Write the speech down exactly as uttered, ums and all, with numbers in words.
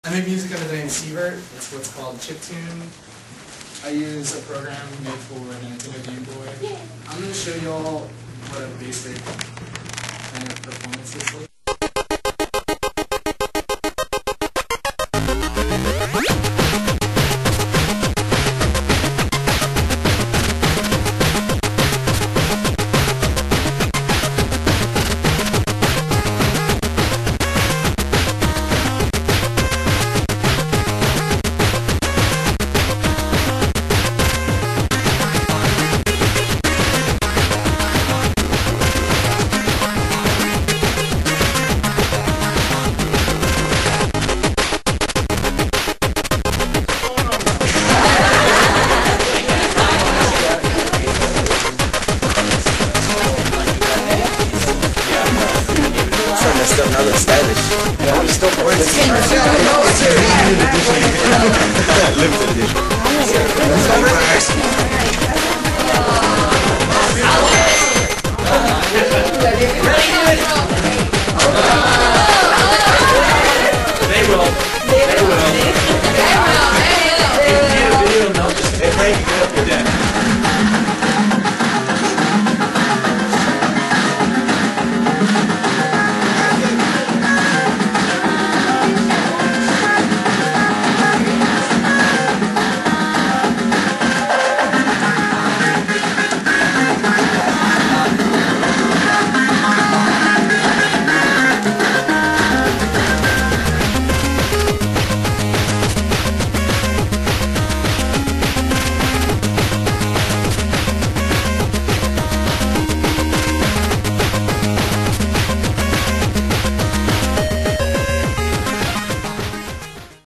I make music under the name Sievert. It's what's called chiptune. I use a program made for the Nintendo Game Boy. I'm going to show you all what a basic kind of performance looks like. Now looks stylish. Yeah, I'm still limited edition. Limited edition.